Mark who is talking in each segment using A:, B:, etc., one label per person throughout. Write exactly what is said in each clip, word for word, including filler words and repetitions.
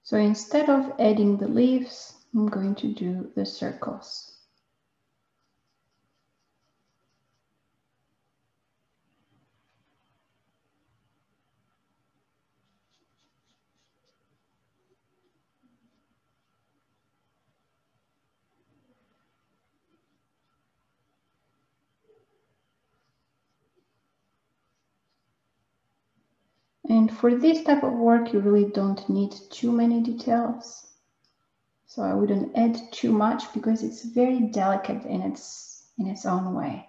A: So instead of adding the leaves, I'm going to do the circles. And for this type of work, you really don't need too many details. So I wouldn't add too much because it's very delicate in its, in its own way.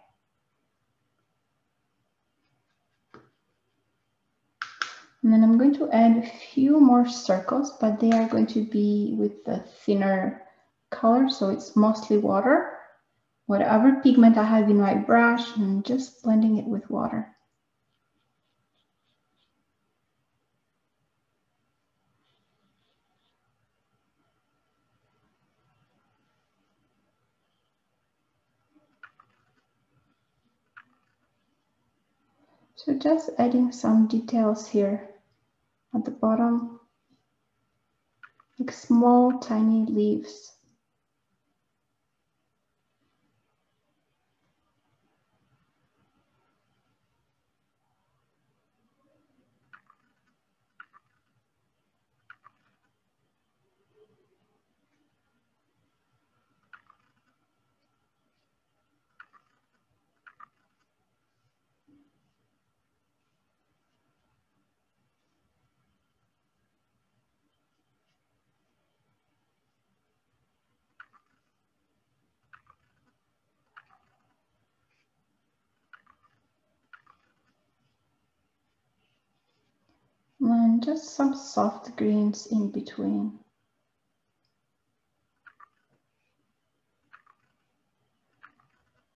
A: And then I'm going to add a few more circles, but they are going to be with the thinner color. So it's mostly water. Whatever pigment I have in my brush, and just blending it with water. So just adding some details here at the bottom, like small tiny leaves. And just some soft greens in between.